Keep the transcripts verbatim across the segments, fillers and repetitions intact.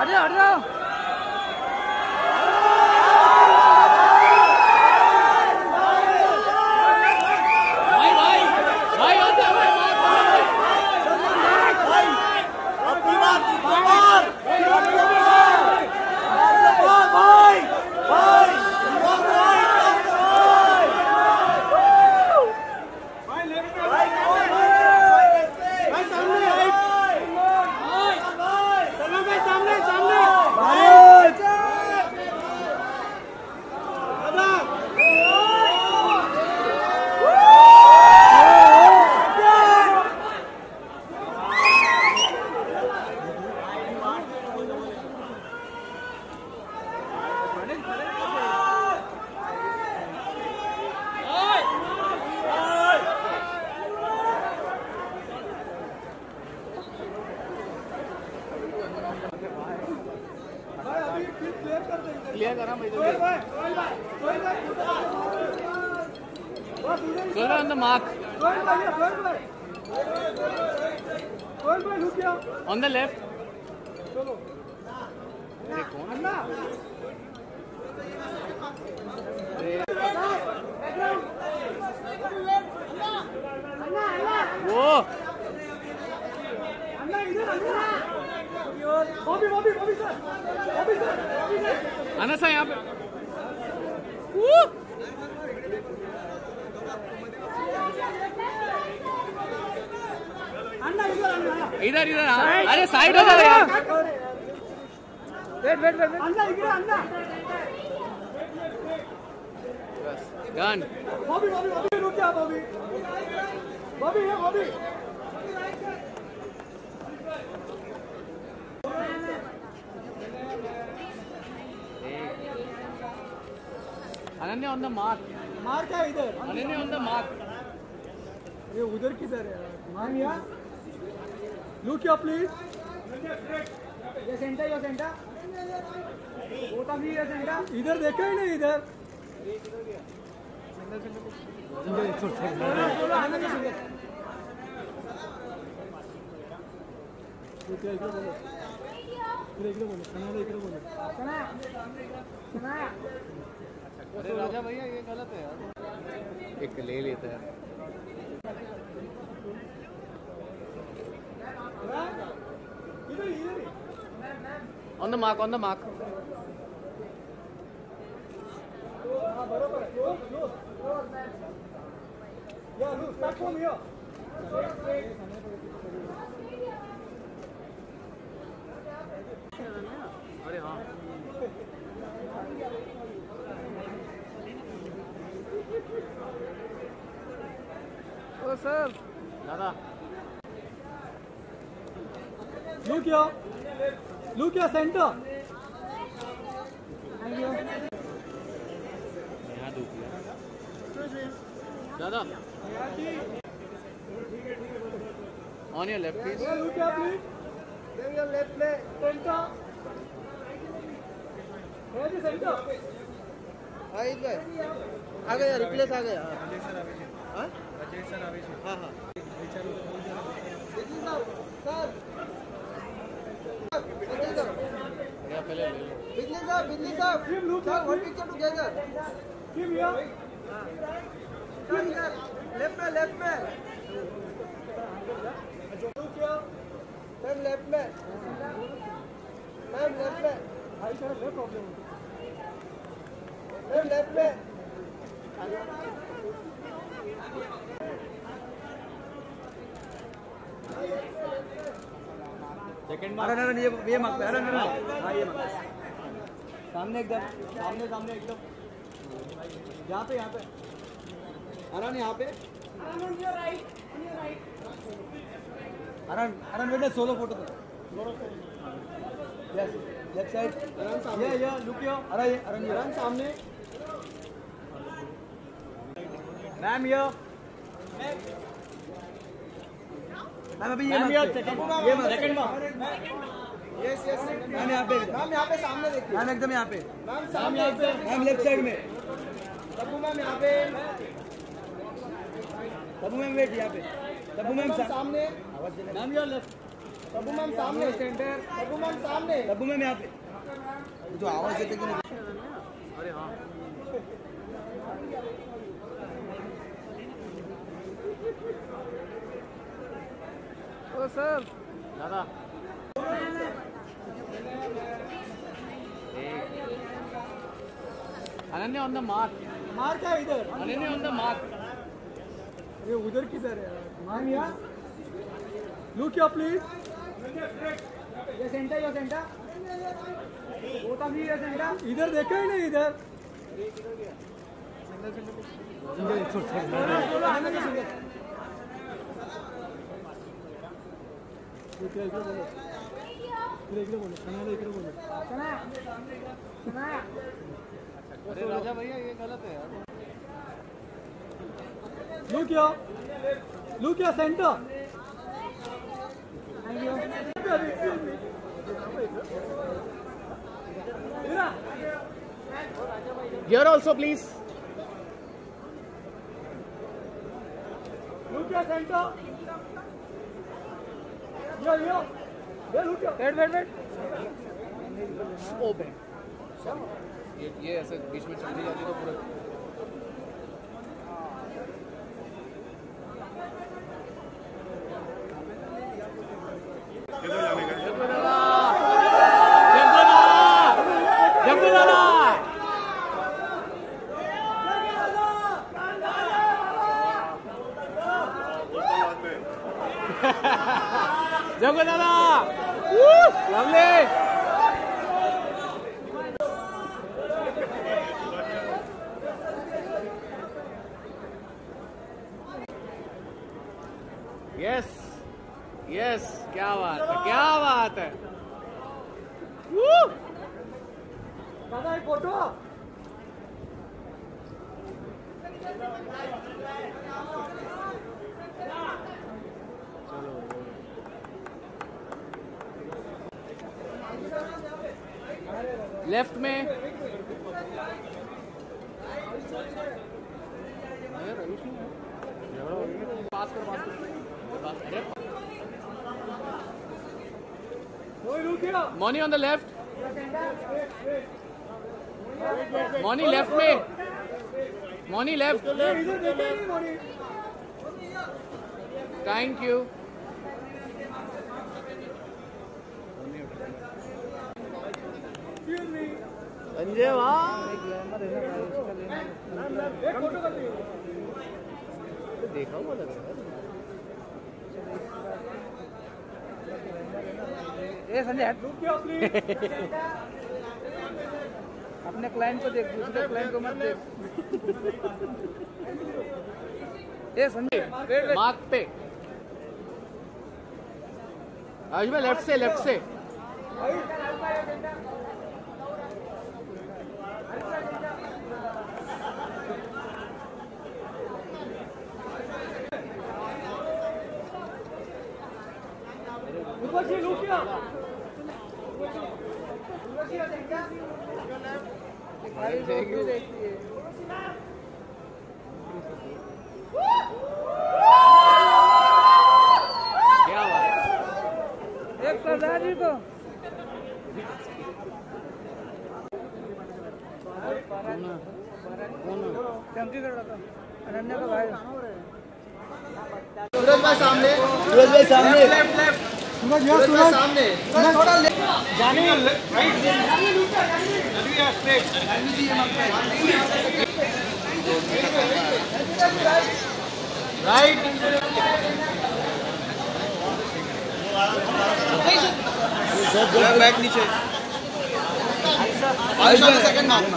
हट जाओ हट जाओ। क्लियर करा भाई Sohail on the mark on the left कौन वो Bobby Bobby Bobby sir Bobby sir Bobby sir आना सा यहाँ पे इधर इधर अरे साइड हो जाओ यार वेट वेट वेट अन्ना इधर अन्ना बस डन बॉबी बॉबी बॉबी रुक जा बॉबी बॉबी है Bobby Ananya on the mark mark है इधर अनन्या ऑन द मार्क ये उधर किधर है मानिया लुक हियर प्लीज ये सेंटर ये सेंटर वो तब ये सेंटर इधर देखो ही नहीं इधर अरे राजा भैया ये गलत है यार एक ले लेता है on the mark on the mark अरे हाँ ओ सर दादा look here look here centre यहाँ धूप दादा on your left please look here please then your left play centre है जी सेंटर हां इधर आ गया रिप्लेस आ गया हां अजय सर आवेश हां हां चलो बिजली साहब सर या पहले ले लो बिजली साहब बिजली साहब sir one picture together team here sir इधर लेफ्ट में लेफ्ट में मैम लेफ्ट में मैम लेफ्ट में भाई sir left problem ma'am left में सेकंड मार अरे ये ये मत अरे अरे हां ये मत सामने एकदम सामने सामने एकदम यहां पे यहां पे अरन यहां पे अरन your right your right Aran Aran wait solo photo yes left side Aran सामने ये ये लुक हियर अरे अरन ये अरन सामने मैम ये मैम अभी ये सेकंड ये सेकंड यस यस मैम यहाँ पे मैम यहाँ पे सामने देखिए मैम एकदम यहाँ पे मैम सामने यहाँ पे मैम लेफ्ट साइड में तब्बू मैम यहाँ पे तब्बू मैम वेट यहाँ पे तब्बू मैम सामने ma'am your left Tabbu ma'am सामने सेंटर, तब्बू मैम सामने, तब्बू मैम यहाँ पे जो आवाज देते कि नहीं। अरे हाँ ओ सर दादा Ananya on the mark. Mark है इधर, अनन्या ऑन द मार्क। अरे उधर किधर है मैम? यहाँ लुक हियर प्लीज। ये सेंटर, ये सेंटर वो तब नहीं, ये सेंटर इधर देखा ही नहीं इधर। अरे राजा भैया ये गलत है यार। Look here, look here centre. Here also please. Look here center. Here here. Here look here. Wait wait wait. Open. ये ये ऐसे बीच में चलती जाती तो पूरा जगो दादा लवली। यस यस क्या बात है, क्या बात है। दादा एक फोटो। लेफ्ट में पास कर, पास कर। Moni on the left, Moni left में, Moni left. Thank you. Sanjay वाह देखा हुआ लग रहा है। ए संजय अपने क्लाइंट को देख, दूसरे क्लाइंट को मत देख। ए संजय मार्क पे आज में लेफ्ट से, लेफ्ट से। क्या बात, एक सरदार जी को चमकीगढ़ का अनन्या का भाई। सूरज भाई सामने, सूरज भाई सामने, लेफ्ट लेफ्ट सूरज यहाँ, सूरज सामने, सूरज थोड़ा जाने राइट, स्ट्रेट राइट बैक नीचे। Ayusha second mark.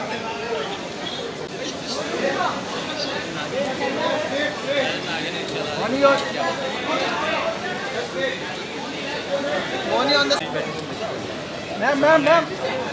Money on the ma'am, ma'am, ma'am.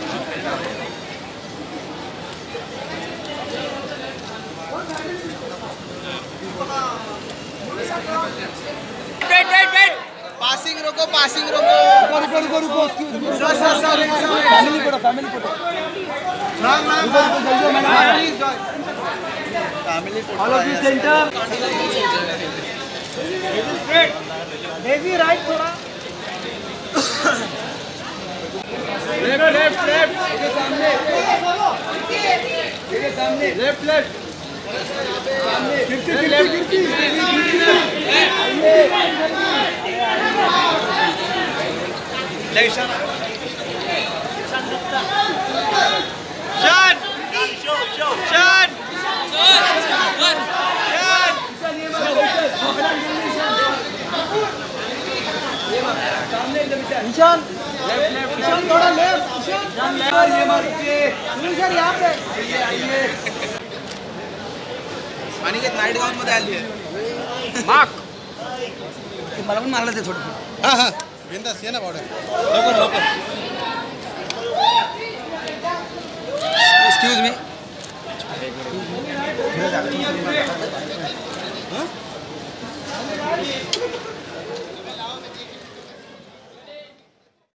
Wait, wait, wait. Passing रोको, passing रोको। रुको, रुको, रुको, रुको। Sir, sir, sir, family photo, family photo. Ma'am, ma'am, ma'am, please join. Family photo. All of you center. Straight. Daisy right थोड़ा। Left left left मेरे सामने मेरे सामने लेफ्ट लेफ्ट सामने गिरती गिरती गिरती लेशन शान शो शो शान निशान लेफ्ट लेफ्ट निशान थोड़ा लेफ्ट निशान लेफ्ट ये मारते निशान यहाँ पे आइए आइए अनिकेत नाईट गाउन मध्ये आली आहे मार्क मला पण मारलं ते थोडं हां हां बिंदास ये ना बावड्या लवकर लवकर एक्सक्यूज मी